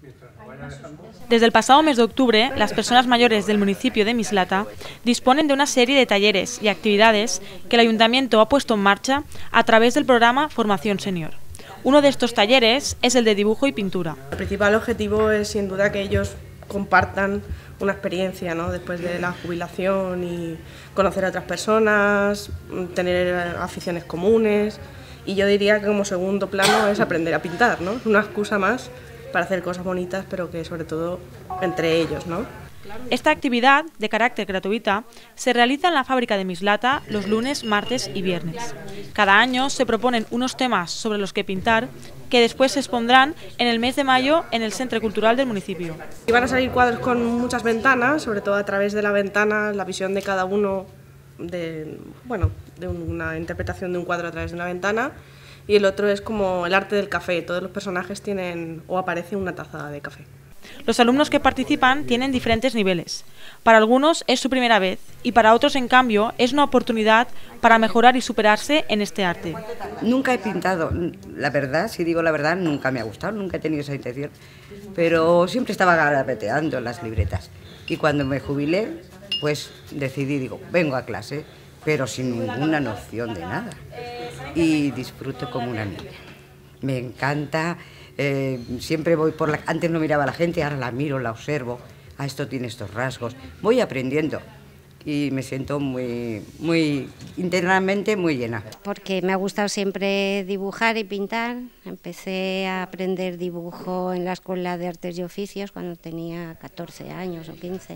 Desde el pasado mes de octubre, las personas mayores del municipio de Mislata disponen de una serie de talleres y actividades que el Ayuntamiento ha puesto en marcha a través del programa Formación Senior. Uno de estos talleres es el de dibujo y pintura. El principal objetivo es sin duda que ellos compartan una experiencia, ¿no?, después de la jubilación y conocer a otras personas, tener aficiones comunes, y yo diría que como segundo plano es aprender a pintar, ¿no? Es una excusa más para hacer cosas bonitas, pero que sobre todo entre ellos, ¿no? Esta actividad, de carácter gratuita, se realiza en la fábrica de Mislata los lunes, martes y viernes. Cada año se proponen unos temas sobre los que pintar, que después se expondrán en el mes de mayo en el Centro Cultural del municipio. Y van a salir cuadros con muchas ventanas, sobre todo a través de la ventana, la visión de cada uno, de una interpretación de un cuadro a través de una ventana, y el otro es como el arte del café. Todos los personajes tienen o aparece una taza de café. Los alumnos que participan tienen diferentes niveles. Para algunos es su primera vez y para otros, en cambio, es una oportunidad para mejorar y superarse en este arte. Nunca he pintado, la verdad, si digo la verdad, nunca me ha gustado, nunca he tenido esa intención, pero siempre estaba garabateando en las libretas. Y cuando me jubilé, pues decidí, digo, vengo a clase, pero sin ninguna noción de nada. Y disfruto como una niña. Me encanta, siempre voy por la... Antes no miraba a la gente, ahora la miro, la observo. Ah, esto tiene estos rasgos. Voy aprendiendo y me siento muy internamente muy llena. Porque me ha gustado siempre dibujar y pintar. Empecé a aprender dibujo en la Escuela de Artes y Oficios cuando tenía 14 años o 15.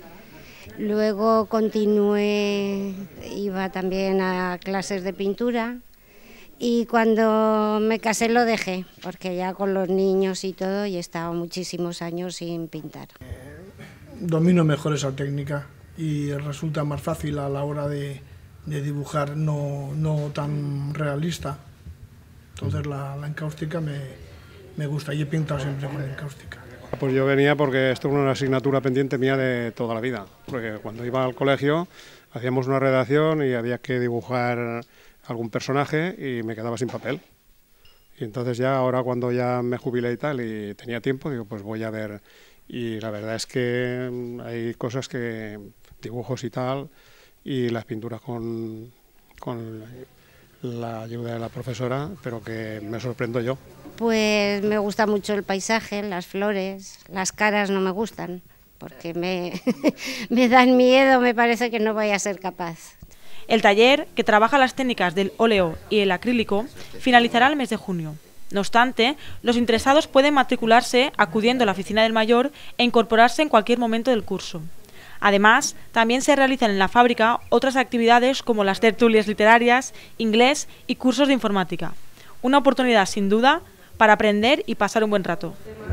Luego continué, iba también a clases de pintura. Y cuando me casé lo dejé, porque ya con los niños y todo, y he estado muchísimos años sin pintar. Domino mejor esa técnica y resulta más fácil a la hora de dibujar, no tan realista. Entonces la encáustica me gusta y he pintado siempre con encáustica. Pues yo venía porque esto es una asignatura pendiente mía de toda la vida, porque cuando iba al colegio hacíamos una redacción y había que dibujar algún personaje y me quedaba sin papel. Y entonces ya ahora cuando ya me jubilé y tal y tenía tiempo, digo, pues voy a ver. Y la verdad es que hay cosas que, dibujos y tal, y las pinturas con la ayuda de la profesora, pero que me sorprendo yo. Pues me gusta mucho el paisaje, las flores, las caras no me gustan, porque me dan miedo, me parece que no voy a ser capaz. El taller, que trabaja las técnicas del óleo y el acrílico, finalizará el mes de junio. No obstante, los interesados pueden matricularse acudiendo a la oficina del mayor e incorporarse en cualquier momento del curso. Además, también se realizan en la fábrica otras actividades como las tertulias literarias, inglés y cursos de informática. Una oportunidad, sin duda, para aprender y pasar un buen rato.